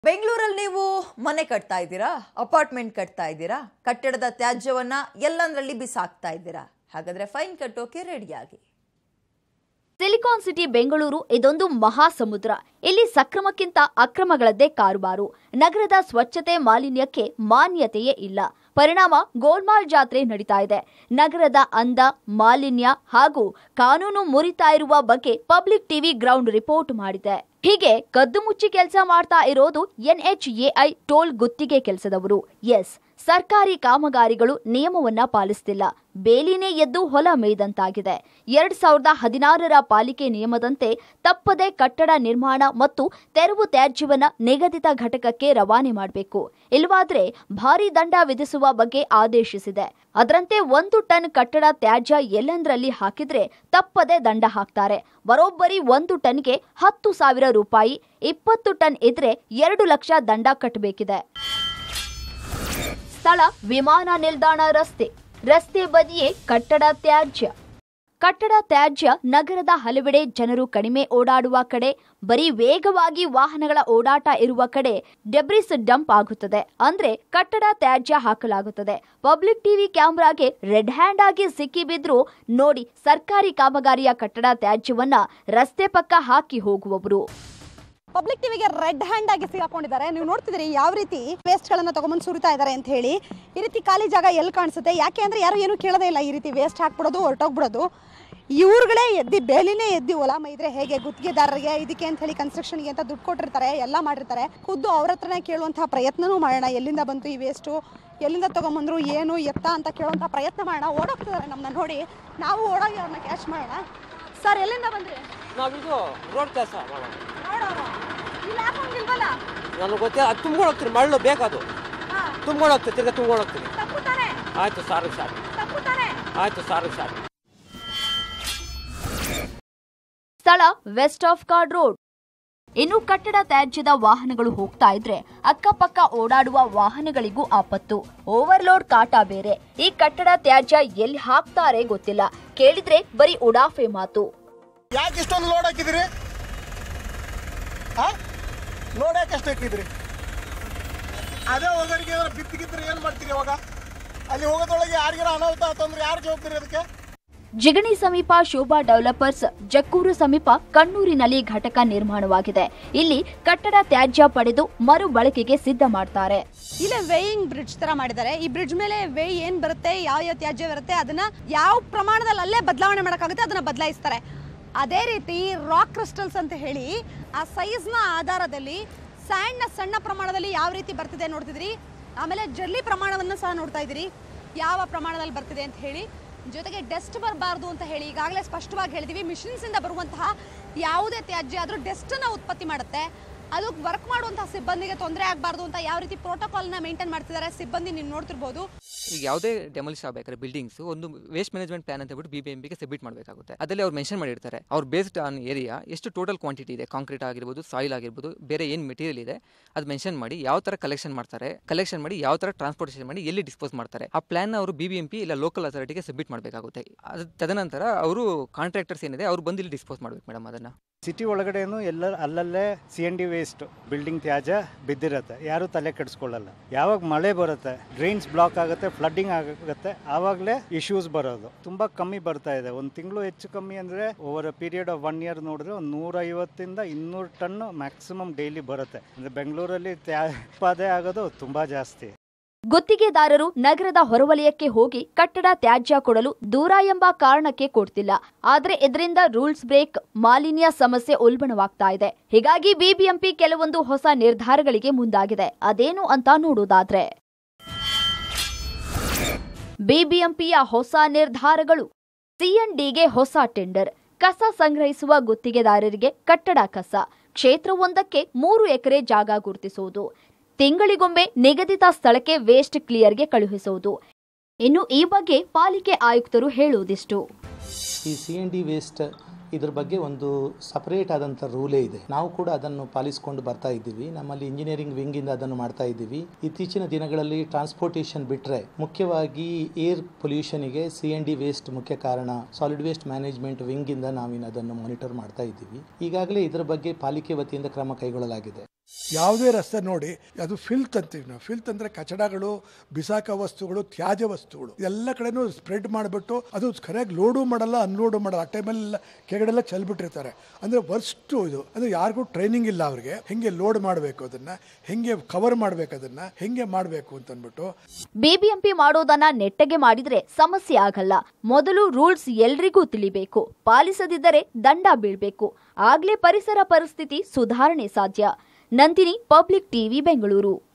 ಬೆಂಗಳೂರಲ್ಲಿ ನೀವು ಮನೆ ಕಟ್ತಾ ಇದ್ದೀರಾ, ಅಪಾರ್ಟ್ಮೆಂಟ್ ಕಟ್ತಾ ಇದ್ದೀರಾ, ಕಟ್ಟಡದ ತ್ಯಾಜ್ಯವನ್ನ ಎಲ್ಲಂದ್ರಲ್ಲಿ ಬಿಸಾಕ್ತಾ ಇದ್ದೀರಾ. ಹಾಗಾದ್ರೆ ಫೈನ್ ಕಟ್ಟೋಕೆ ರೆಡಿಯಾಗಿ. ಸಿಲಿಕಾನ್ ಸಿಟಿ ಬೆಂಗಳೂರು ಇದೊಂದು ಮಹಾಸಮುದ್ರ. ಇಲ್ಲಿ ಸಕ್ರಮಕ್ಕಿಂತ ಅಕ್ರಮಗಳದ್ದೇ ಕಾರುಬಾರು. ನಗರದ ಸ್ವಚ್ಛತೆ ಮಾಲಿನ್ಯಕ್ಕೆ ಮಾನ್ಯತೆಯೇ ಇಲ್ಲ. ಪರಿಣಾಮ ಗೋಲ್ಮಾಲ್ ಜಾತ್ರೆ ನಡೀತಾ ಇದೆ. ನಗರದ ಅಂದ, ಮಾಲಿನ್ಯ ಹಾಗೂ ಕಾನೂನು ಮುರಿತಾ ಇರುವ ಬಗ್ಗೆ ಪಬ್ಲಿಕ್ ಟಿವಿ ಗ್ರೌಂಡ್ ರಿಪೋರ್ಟ್ ಮಾಡಿದೆ. ಹೀಗೆ ಕದ್ದು ಮುಚ್ಚಿ ಕೆಲಸ ಮಾಡ್ತಾ ಇರೋದು NHAI ಟೋಲ್ ಗುತ್ತಿಗೆ ಕೆಲಸದವರು. ಎಸ್, ಸರ್ಕಾರಿ ಕಾಮಗಾರಿಗಳು ನಿಯಮವನ್ನ ಪಾಲಿಸ್ತಿಲ್ಲ. ಬೇಲಿನೇ ಎದ್ದು ಹೊಲ ಮೇಯ್ದಂತಾಗಿದೆ. 2016ರ ಪಾಲಿಕೆ ನಿಯಮದಂತೆ ತಪ್ಪದೆ ಕಟ್ಟಡ ನಿರ್ಮಾಣ ಮತ್ತು ತೆರವು ತ್ಯಾಜ್ಯವನ್ನ ನಿಗದಿತ ಘಟಕಕ್ಕೆ ರವಾನೆ ಮಾಡಬೇಕು. ಇಲ್ಲವಾದ್ರೆ ಭಾರೀ ದಂಡ ವಿಧಿಸುವ ಬಗ್ಗೆ ಆದೇಶಿಸಿದೆ. ಅದರಂತೆ 1 ಟನ್ ಕಟ್ಟಡ ತ್ಯಾಜ್ಯ ಎಲ್ಲೆಂದರಲ್ಲಿ ಹಾಕಿದ್ರೆ ತಪ್ಪದೆ ದಂಡ ಹಾಕ್ತಾರೆ. ಬರೋಬ್ಬರಿ 1 ಟನ್ಗೆ 10,000 ರೂಪಾಯಿ, 20 ಟನ್ ಇದ್ರೆ 2 ಲಕ್ಷ ದಂಡ ಕಟ್ಟಬೇಕಿದೆ. ಸ್ಥಳ ವಿಮಾನ ನಿಲ್ದಾಣ ರಸ್ತೆ ಬದಿಯೇ ಕಟ್ಟಡ ತ್ಯಾಜ್ಯ ನಗರದ ಹಲವೆಡೆ ಜನರು ಕಡಿಮೆ ಓಡಾಡುವ ಕಡೆ, ಬರೀ ವೇಗವಾಗಿ ವಾಹನಗಳ ಓಡಾಟ ಇರುವ ಕಡೆ ಡೆಬ್ರಿಸ್ ಡಂಪ್ ಆಗುತ್ತದೆ. ಅಂದ್ರೆ ಕಟ್ಟಡ ತ್ಯಾಜ್ಯ ಹಾಕಲಾಗುತ್ತದೆ. ಪಬ್ಲಿಕ್ ಟಿವಿ ಕ್ಯಾಮೆರಾಗೆ ರೆಡ್ ಹ್ಯಾಂಡ್ ಆಗಿ ಸಿಕ್ಕಿಬಿದ್ರು ನೋಡಿ ಸರ್ಕಾರಿ ಕಾಮಗಾರಿಯ ಕಟ್ಟಡ ತ್ಯಾಜ್ಯವನ್ನ ರಸ್ತೆ ಪಕ್ಕ ಹಾಕಿ ಹೋಗುವವರು. ಪಬ್ಲಿಕ್ ಟಿವಿಗೆ ರೆಡ್ ಹ್ಯಾಂಡ್ ಆಗಿ ಸಿಗಾಕೊಂಡಿದ್ದಾರೆ. ನೀವು ನೋಡ್ತಿದ್ರಿ ಯಾವ ರೀತಿ ವೇಸ್ಟ್ ಗಳನ್ನ ತಗೊಂಡ್ಬಂದು ಸುರಿತಾ ಇದ್ದಾರೆ ಅಂತ ಹೇಳಿ. ಈ ರೀತಿ ಖಾಲಿ ಜಾಗ ಎಲ್ಲಿ ಕಾಣಿಸುತ್ತೆ? ಯಾಕೆ ಅಂದ್ರೆ ಯಾರು ಏನು ಕೇಳೋದೇ ಇಲ್ಲ. ಈ ರೀತಿ ವೇಸ್ಟ್ ಹಾಕ್ಬಿಡೋದು, ಹೊರಟೋಗ್ಬಿಡೋದು. ಇವ್ರುಗಳೇ ಬೇಲಿನೇ ಎದ್ದಿ ಹೊಲ ಮೈದ್ರೆ ಹೇಗೆ? ಗುತ್ತಿಗೆದಾರರಿಗೆ ಇದಕ್ಕೆ ಅಂತ ಹೇಳಿ ಕನ್ಸ್ಟ್ರಕ್ಷನ್ಗೆ ಅಂತ ದುಡ್ಡು ಕೊಟ್ಟಿರ್ತಾರೆ, ಎಲ್ಲ ಮಾಡಿರ್ತಾರೆ. ಖುದ್ದು ಅವ್ರ ಹತ್ರನೇ ಕೇಳುವಂತಹ ಪ್ರಯತ್ನನೂ ಮಾಡೋಣ. ಎಲ್ಲಿಂದ ಬಂತು ಈ ವೇಸ್ಟು, ಎಲ್ಲಿಂದ ತಗೊಂಬಂದ್ರು, ಏನು ಎತ್ತ ಅಂತ ಕೇಳುವಂತಹ ಪ್ರಯತ್ನ ಮಾಡೋಣ. ಓಡೋಗ್ತಿದ್ದಾರೆ ನಮ್ಮನ್ನ ನೋಡಿ, ನಾವು ಓಡೋಗಿ ಅವ್ರನ್ನ ಕ್ಯಾಚ್ ಮಾಡೋಣ. ಸರ್, ಎಲ್ಲಿಂದ ಬಂದ್ರಿ? ನಾವಿದು ರೋಡ್ ಕೆಲಸ ನನಗೆ ಗೊತ್ತಿಲ್ಲ. ಅದು ತುಂಬ್ಕೊಂಡು ಹೋಗ್ತೀನಿ, ಮಳ್ಳು ಬೇಕದು ತುಂಬ್ಕೊಂಡು ಹೋಗ್ತೀನಿ, ತಿರ್ಗಾ ತುಂಬ್ಕೊಂಡು ಹೋಗ್ತೀನಿ. ಆಯ್ತು ಸಾರು ಆಯ್ತು ಸಾರು. ಸ್ಥಳ ವೆಸ್ಟ್ ಆಫ್ ಕಾರ್ಡ್ ರೋಡ್. ಇನ್ನು ಕಟ್ಟಡ ತ್ಯಾಜ್ಯದ ವಾಹನಗಳು ಹೋಗ್ತಾ ಇದ್ರೆ ಅಕ್ಕಪಕ್ಕ ಓಡಾಡುವ ವಾಹನಗಳಿಗೂ ಆಪತ್ತು. ಓವರ್ಲೋಡ್ ಕಾಟ ಬೇರೆ. ಈ ಕಟ್ಟಡ ತ್ಯಾಜ್ಯ ಎಲ್ಲಿ ಹಾಕ್ತಾರೆ ಗೊತ್ತಿಲ್ಲ. ಕೇಳಿದ್ರೆ ಬರೀ ಉಡಾಫೆ ಮಾತು. ಯಾಕೆ ಇಷ್ಟೊಂದು ಲೋಡ್ ಹಾಕಿದಿರಿ? ಲೋಡ್ ಯಾಕೆ ಅಷ್ಟು ಹಾಕಿದ್ರಿ? ಅದೇ ಹೋಗೋರಿಗೆ ಬಿತ್ತಿಗಿದ್ರೆ ಏನ್ ಮಾಡ್ತೀರಿ? ಇವಾಗ ಅಲ್ಲಿ ಹೋಗೋದ್ರೊಳಗೆ ಯಾರಿಗಾರ ಅನಾಹುತ ಅಂತಂದ್ರೆ ಯಾರು ಜವಾಬ್ದಾರಿ ಅದಕ್ಕೆ? ಜಿಗಣಿ ಸಮೀಪ ಶೋಭಾ ಡೆವಲಪರ್ಸ್, ಜಕ್ಕೂರು ಸಮೀಪ ಕಣ್ಣೂರಿನಲ್ಲಿ ಘಟಕ ನಿರ್ಮಾಣವಾಗಿದೆ. ಇಲ್ಲಿ ಕಟ್ಟಡ ತ್ಯಾಜ್ಯ ಪಡೆದು ಮರು ಬಳಕೆಗೆ ಸಿದ್ಧ ಮಾಡ್ತಾರೆ. ಇಲ್ಲೇ ವೇಯಿಂಗ್ ಬ್ರಿಡ್ಜ್ ತರ ಮಾಡಿದ್ದಾರೆ. ಈ ಬ್ರಿಡ್ಜ್ ಮೇಲೆ ವೇ ಏನ್ ಬರುತ್ತೆ, ಯಾವ ತ್ಯಾಜ್ಯ ಬರುತ್ತೆ, ಅದನ್ನ ಯಾವ ಪ್ರಮಾಣದಲ್ಲಿ ಅಲ್ಲೇ ಬದಲಾವಣೆ ಮಾಡಕ್ಕಾಗುತ್ತೆ ಅದನ್ನ ಬದಲಾಯಿಸ್ತಾರೆ. ಅದೇ ರೀತಿ ರಾಕ್ ಕ್ರಿಸ್ಟಲ್ಸ್ ಅಂತ ಹೇಳಿ ಆ ಸೈಜ್ನ ಆಧಾರದಲ್ಲಿ ಸ್ಯಾಂಡ್ನ ಸಣ್ಣ ಪ್ರಮಾಣದಲ್ಲಿ ಯಾವ ರೀತಿ ಬರ್ತಿದೆ ನೋಡ್ತಿದ್ರಿ. ಆಮೇಲೆ ಜಲ್ಲಿ ಪ್ರಮಾಣವನ್ನು ಸಹ ನೋಡ್ತಾ ಇದ್ದೀರಿ, ಯಾವ ಪ್ರಮಾಣದಲ್ಲಿ ಬರ್ತಿದೆ ಅಂತ ಹೇಳಿ. ಜೊತೆಗೆ ಡಸ್ಟ್ ಬರಬಾರ್ದು ಅಂತ ಹೇಳಿ ಈಗಾಗಲೇ ಸ್ಪಷ್ಟವಾಗಿ ಹೇಳಿದೀವಿ. ಮಿಷಿನ್ಸ್ ಇಂದ ಬರುವಂತಹ ಯಾವುದೇ ತ್ಯಾಜ್ಯ ಆದರೂ ಡಸ್ಟನ್ನು ಉತ್ಪತ್ತಿ ಮಾಡುತ್ತೆ. ಅದು ವರ್ಕ್ ಮಾಡುವಂತಹ ಸಿಬ್ಬಂದಿಗೆ ತೊಂದರೆ ಆಗಬಾರ್ದು ಅಂತ ಯಾವ ರೀತಿ ಪ್ರೋಟೋಕಾಲ್ನ ಮೇಂಟೈನ್ ಮಾಡ್ತಿದ್ದಾರೆ ಸಿಬ್ಬಂದಿ, ನೀವು ನೋಡ್ತಿರ್ಬೋದು. ಈಗ ಯಾವುದೇ ಡೆಮಾಲಿಷ್ ಆಗಬೇಕಾದ್ರೆ ಬಿಲ್ಡಿಂಗ್ಸ್ ಒಂದು ವೇಸ್ಟ್ ಮ್ಯಾನೇಜ್ಮೆಂಟ್ ಪ್ಲಾನ್ ಅಂತ ಬಿಟ್ಟು BBMPಗೆ ಸಬ್ಮಿಟ್ ಮಾಡಬೇಕಾಗುತ್ತೆ. ಅದರಲ್ಲಿ ಅವ್ರು ಮೆನ್ಷನ್ ಮಾಡಿರ್ತಾರೆ ಅವ್ರು ಬೇಸ್ಡ್ ಆನ್ ಏರಿಯಾ ಎಷ್ಟು ಟೋಟಲ್ ಕ್ವಾಂಟಿಟಿ ಇದೆ, ಕಾಂಕ್ರೀಟ್ ಆಗಿರ್ಬೋದು, ಸಾಯಿಲ್ ಆಗಿರ್ಬೋದು, ಬೇರೆ ಏನು ಮೆಟೀರಿಯಲ್ ಇದೆ ಅದು ಮೆನ್ಷನ್ ಮಾಡಿ ಯಾವ ಥರ ಕಲೆಕ್ಷನ್ ಮಾಡಿ ಯಾವ ಥರ ಟ್ರಾನ್ಸ್ಪೋರ್ಟೇಷನ್ ಮಾಡಿ ಎಲ್ಲಿ ಡಿಸ್ಪೋಸ್ ಮಾಡ್ತಾರೆ ಆ ಪ್ಲಾನ್ ಅವರು BBMP ಇಲ್ಲ ಲೋಕಲ್ ಅಥಾರಿಟಿಗೆ ಸಬ್ಮಿಟ್ ಮಾಡಬೇಕಾಗುತ್ತೆ. ಅದು ತದನಂತರ ಅವರು ಕಾಂಟ್ರಾಕ್ಟರ್ಸ್ ಏನಿದೆ ಅವ್ರು ಬಂದು ಇಲ್ಲಿ ಡಿಸ್ಪೋಸ್ ಮಾಡಬೇಕು ಮೇಡಮ್. ಅದನ್ನು ಸಿಟಿ ಒಳಗಡೆನು ಅಲ್ಲಲ್ಲೇ CND ವೇಸ್ಟ್ ಬಿಲ್ಡಿಂಗ್ ತ್ಯಾಜ್ಯ ಬಿದ್ದಿರತ್ತೆ, ಯಾರು ತಲೆ ಕೆಡಿಸ್ಕೊಳ್ಳಲ್ಲ. ಯಾವಾಗ ಮಳೆ ಬರುತ್ತೆ, ಡ್ರೈನ್ಸ್ ಬ್ಲಾಕ್ ಆಗುತ್ತೆ, ಫ್ಲಡ್ಡಿಂಗ್ ಆಗುತ್ತೆ, ಆವಾಗಲೇ ಇಶ್ಯೂಸ್ ಬರೋದು. ತುಂಬಾ ಕಮ್ಮಿ ಬರ್ತಾ ಇದೆ. ಒಂದು ತಿಂಗಳು ಹೆಚ್ಚು ಕಮ್ಮಿ ಅಂದ್ರೆ over a period of 1 year ನೋಡಿದ್ರೆ 150 ಇಂದ 200 ಟನ್ ಮ್ಯಾಕ್ಸಿಮಮ್ ಡೈಲಿ ಬರುತ್ತೆ. ಅಂದ್ರೆ ಬೆಂಗಳೂರಲ್ಲಿ ಉತ್ಪಾದನೆ ಆಗೋದು ತುಂಬಾ ಜಾಸ್ತಿ. ಗುತ್ತಿಗೆದಾರರು ನಗರದ ಹೊರವಲಯಕ್ಕೆ ಹೋಗಿ ಕಟ್ಟಡ ತ್ಯಾಜ್ಯ ಕೊಡಲು ದೂರ ಎಂಬ ಕಾರಣಕ್ಕೆ ಕೊಡ್ತಿಲ್ಲ. ಆದ್ರೆ ಇದರಿಂದ ರೂಲ್ಸ್ ಬ್ರೇಕ್, ಮಾಲಿನ್ಯ ಸಮಸ್ಯೆ ಉಲ್ಬಣವಾಗ್ತಾ ಇದೆ. ಹೀಗಾಗಿ BBMP ಕೆಲವೊಂದು ಹೊಸ ನಿರ್ಧಾರಗಳಿಗೆ ಮುಂದಾಗಿದೆ. ಅದೇನು ಅಂತ ನೋಡೋದಾದ್ರೆ BBMPಯ ಹೊಸ ನಿರ್ಧಾರಗಳು. CNDಗೆ ಹೊಸ ಟೆಂಡರ್. ಕಸ ಸಂಗ್ರಹಿಸುವ ಗುತ್ತಿಗೆದಾರರಿಗೆ ಕಟ್ಟಡ ಕಸ. ಕ್ಷೇತ್ರವೊಂದಕ್ಕೆ 3 ಎಕರೆ ಜಾಗ ಗುರುತಿಸುವುದು. ತಿಂಗಳಿಗೊಮ್ಮೆ ನಿಗದಿತ ಸ್ಥಳಕ್ಕೆ ವೇಸ್ಟ್ ಕ್ಲಿಯರ್ಗೆ ಕಳುಹಿಸುವುದು. ಇನ್ನು ಈ ಬಗ್ಗೆ ಪಾಲಿಕೆ ಆಯುಕ್ತರು ಹೇಳುವುದಿಷ್ಟು. ಈ CND ವೇಸ್ಟ್ ಇದ್ರ ಬಗ್ಗೆ ಒಂದು ಸಪರೇಟ್ ಆದಂಥ ರೂಲೇ ಇದೆ. ನಾವು ಕೂಡ ಅದನ್ನು ಪಾಲಿಸಿಕೊಂಡು ಬರ್ತಾ ಇದ್ದೀವಿ. ನಮ್ಮಲ್ಲಿ ಇಂಜಿನಿಯರಿಂಗ್ ವಿಂಗ್ ಇಂದ ಅದನ್ನು ಮಾಡ್ತಾ ಇದ್ದೀವಿ. ಇತ್ತೀಚಿನ ದಿನಗಳಲ್ಲಿ ಟ್ರಾನ್ಸ್ಪೋರ್ಟೇಷನ್ ಬಿಟ್ಟರೆ ಮುಖ್ಯವಾಗಿ ಏರ್ ಪೊಲ್ಯೂಷನ್ಗೆ CND ವೇಸ್ಟ್ ಮುಖ್ಯ ಕಾರಣ. ಸಾಲಿಡ್ ವೇಸ್ಟ್ ಮ್ಯಾನೇಜ್ಮೆಂಟ್ ವಿಂಗ್ ಇಂದ ನಾವಿನ್ನು ಅದನ್ನು ಮಾನಿಟರ್ ಮಾಡ್ತಾ ಇದ್ದೀವಿ. ಈಗಾಗಲೇ ಇದರ ಬಗ್ಗೆ ಪಾಲಿಕೆ ವತಿಯಿಂದ ಕ್ರಮ ಕೈಗೊಳ್ಳಲಾಗಿದೆ. ಯಾವುದೇ ರಸ್ತೆ ನೋಡಿ ಅದು ಫಿಲ್ತ್ ಅಂತೀವಿ ನಾವು. ಫಿಲ್ತ್ ಅಂದರೆ ಕಚಡಗಳು, ಬಿಸಾಕ ವಸ್ತುಗಳು, ತ್ಯಾಜ್ಯ ವಸ್ತುಗಳು ಎಲ್ಲ ಕಡೆನೂ ಸ್ಪ್ರೆಡ್ ಮಾಡಿಬಿಟ್ಟು ಅದು ಸರಿಯಾಗಿ ಲೋಡು ಮಾಡಲ್ಲ, ಅನ್ಲೋಡು ಮಾಡಲ್ಲ. ಆ ಟೈಮಲ್ಲಿ ಕೆಳಗಡೆಲ್ಲ ಚೆಲ್ಬಿಟ್ಟಿರ್ತಾರೆ. ಅಂದರೆ ವರ್ಸ್ಟು ಇದು. ಅದು ಯಾರಿಗೂ ಟ್ರೈನಿಂಗ್ ಇಲ್ಲ ಅವ್ರಿಗೆ, ಹೆಂಗೆ ಲೋಡ್ ಮಾಡಬೇಕು, ಅದನ್ನು ಹೆಂಗೆ ಕವರ್ ಮಾಡಬೇಕು, ಅದನ್ನು ಹೆಂಗೆ ಮಾಡಬೇಕು ಅಂತಂದ್ಬಿಟ್ಟು. ಬಿಬಿಎಂಪಿ ಮಾಡೋದನ್ನ ನೆಟ್ಟಗೆ ಮಾಡಿದ್ರೆ ಸಮಸ್ಯೆ ಆಗಲ್ಲ. ಮೊದಲು ರೂಲ್ಸ್ ಎಲ್ರಿಗೂ ತಿಳಿಬೇಕು, ಪಾಲಿಸದಿದ್ದರೆ ದಂಡ ಬೀಳ್ಬೇಕು. ಆಗ್ಲೇ ಪರಿಸರ ಪರಿಸ್ಥಿತಿ ಸುಧಾರಣೆ ಸಾಧ್ಯ. Nandini, Public TV, Bengaluru.